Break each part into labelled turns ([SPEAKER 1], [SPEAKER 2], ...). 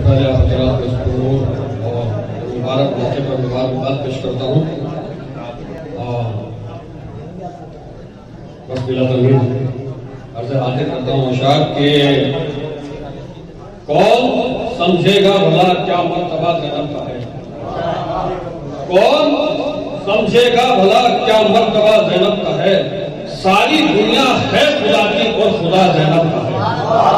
[SPEAKER 1] پہلے آپ حضرات کو اور مبارک موقع پر مبارکباد پیش کرتا ہوں بس بلا تمید عرض حاضر کرتا ہوں اشعار کہ کون سمجھے گا بھلا کیا مرتبہ زینب کا ہے، کون سمجھے گا بھلا کیا مرتبہ زینب کا ہے، ساری دنیا ہے خدا کی اور خدا زینب کا ہے۔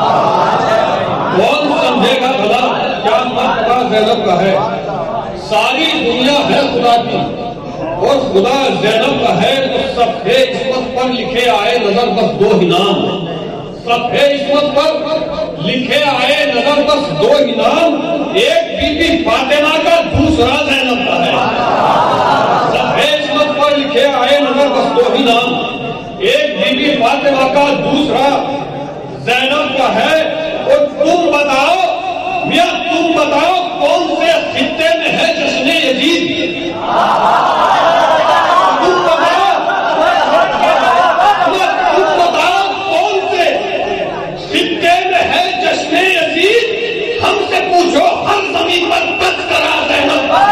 [SPEAKER 1] کون سمجھے گا بھلا کیا مرتبہ زینب کا ہے، ساری دنیا ہے خدا کی اور خدا زینب کا ہے۔ تو صفحے عصمت پر لکھے آئے نظر بس دو ہی نام، صفحے عصمت پر لکھے آئے نظر بس دو ہی نام، ایک بی بی فاطمہ کا دوسرا زینب کا ہے۔ صفحے عصمت پر لکھے آئے نظر بس دو ہی نام، ایک بی بی فاطمہ کا دوسرا زینب کا ہے۔ اور تم بتاؤ میاں، تم بتاؤ کون سے خطے میں ہے جشن یزید؟ تم بتاؤ کون سے خطے میں ہے جشن یزید؟ ہم سے پوچھو ہر زمین پر تذکرہ زینب کا۔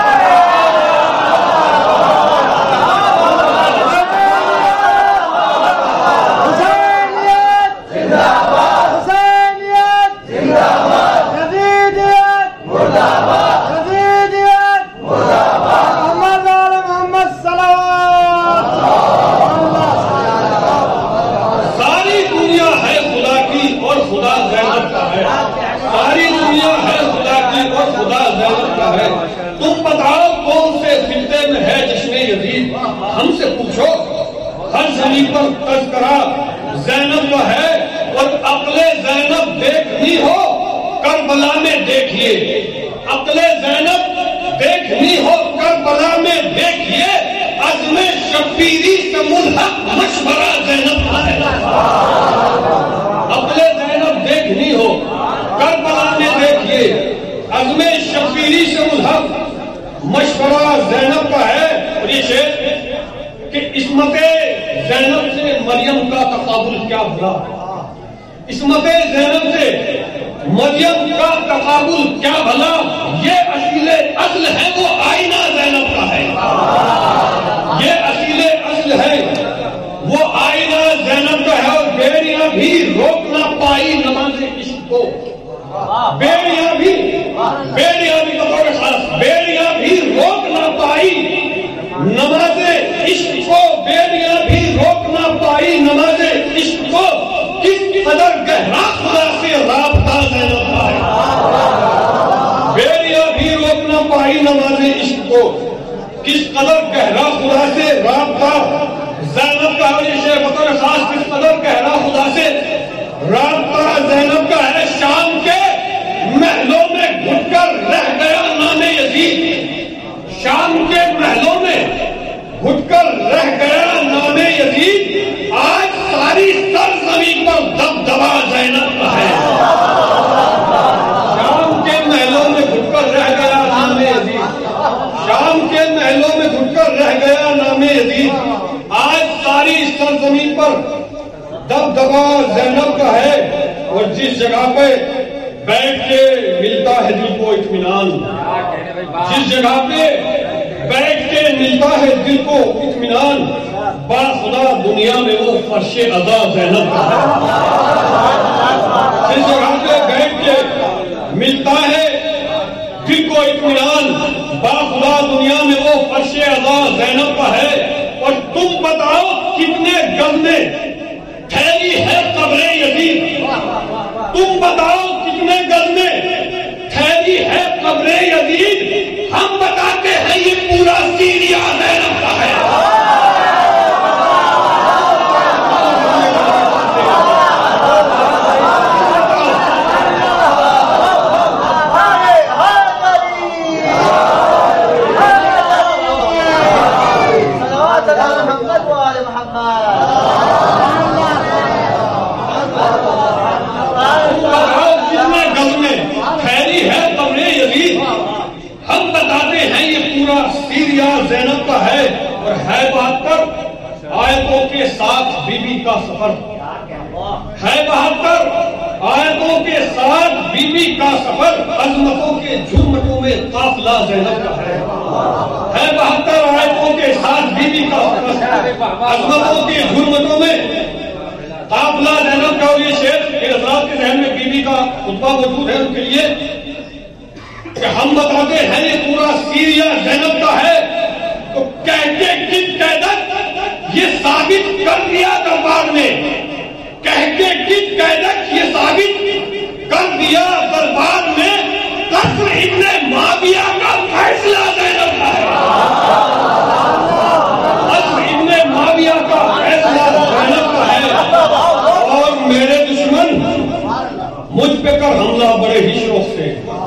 [SPEAKER 1] تم بتاؤ کون سے خطے میں ہے جشن یزید؟ ہم سے پوچھو ہر زمین پر تذکرہ زینب کا ہے۔ اور عقل زینب دیکھنی ہو کربلا میں دیکھیے، عقل زینب دیکھنی ہو کربلا میں دیکھیے، عزم شبیری سے ملحق مشورہ زینب کا ہے۔ عقل زینب دیکھنی ہو کربلا میں دیکھیے، عزم شبیری سے ملحق مشورہ زینب کا ہے۔ اور یہ شعر کہ عصمت زینب سے مریم کا تقابل کیا بھلا، عصمت زینب سے مریم کا تقابل کیا بھلا، یہ اصیل اصل ہے وہ آئینہ زینب کا ہے، یہ اصیل اصل ہے وہ آئینہ زینب کا ہے۔ اور بیڑیاں بھی روک نہ پائی نماز عشق کو، بیڑیاں بھی بطور خاص بیڑیاں بھی روک نہ پائی نماز عشق کو، بیڑیاں بھی روک نہ پائی نماز عشق کو، کس قدر گہرا خدا سے رابطہ زینب کا ہے۔ بیڑیاں بھی روک نہ پائی نماز عشق کو، کس قدر گہرا خدا سے رابطہ زینب کا ہے۔ یہ شعر بطور خاص کس قدر گہرا خدا سے رابطہ زینب کا ہے۔ شام کے محلوں میں گھٹ کر رہ گیا نام یزید، شام کے محلوں میں گھٹ کر رہ گیا نام یزید، آج ساری سرزمین پر دبدبا زینب کا ہے۔ شام کے محلوں میں گھٹ کر رہ گیا نام یزید، شام کے محلوں میں گھٹ کر رہ گیا نام یزید، آج ساری سرزمین پر دبدبا زینب کا ہے۔ اور جس جگہ پہ بیٹھ کے ملتا ہے دل کو اطمینان، جس جگہ پہ بیٹھ کے ملتا ہے دل کو اطمینان، با خدا دنیا میں وہ فرش عزا زینب کا ہے۔ جس جگہ پہ بیٹھ کے ملتا ہے دل کو اطمینان، با خدا دنیا میں وہ فرش عزا زینب کا ہے۔ اور تم بتاؤ کتنے گز میں ٹھہری ہے قبر یزید، تم بتاؤ کتنے گز میں ٹھہری ہے قبر یزید، ہم بتاتے ہیں یہ پورا سیریا زینب کا ہے۔ زینب کا ہے۔ اور ہے 72 آیتوں کے ساتھ بی بی کا سفر، ہے 72 آیتوں کے ساتھ بی بی کا سفر عظمتوں کے جھرمٹوں میں قافلہ زینب کا ہے 72 آیتوں کے ساتھ بی بی کا سفر عظمتوں کے جھرمٹوں میں قافلہ زینب کا. اور یہ شعر حضرات کے ذہن میں بی بی کا خطبہ موجود ہے ان کے لیے کہ ہم بتاتے ہیں یہ پورا سیریا زینب کا ہے. تو کہہ کے کن قیدت یہ ثابت کر دیا دربار میں, کہہ کے کن قیدت یہ ثابت کر دیا دربار میں قتل ابن معاویہ کا فیصلہ زینب کا ہے. قتل ابن معاویہ کا فیصلہ زینب کا ہے. اور میرے دشمن مجھ پہ کر حملہ بڑے ہی شوق سے,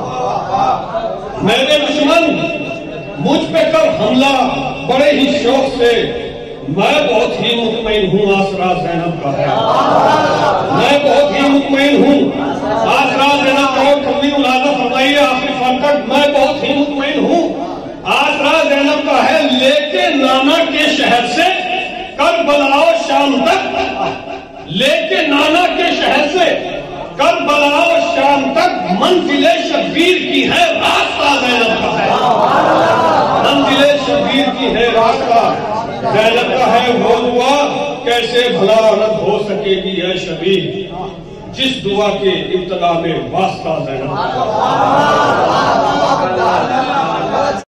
[SPEAKER 1] میرے دشمن مجھ پہ کر حملہ بڑے ہی شوق سے, میں بہت ہی مطمئن ہوں آسرا زینب کا ہے. میں بہت ہی مطمئن ہوں آسرا زینب کا ہے. کبھی ملازہ فرمائیے آخری فن تک, میں بہت ہی مطمئن ہوں آسرا زینب کا ہے. لے کے نانا کے شہر سے کربلا و شام تک, لے کے نانا کے شہر سے کربلا و شام تک منزل شبیر کی ہے راستہ زینب کا ہے. منزل شبیر کی ہے راستہ زینب کا ہے. وہ دعا کیسے بھلا رد ہو سکے گی اے شبیر جس دعا کے ابتدا میں واسطہ زینب کا ہے.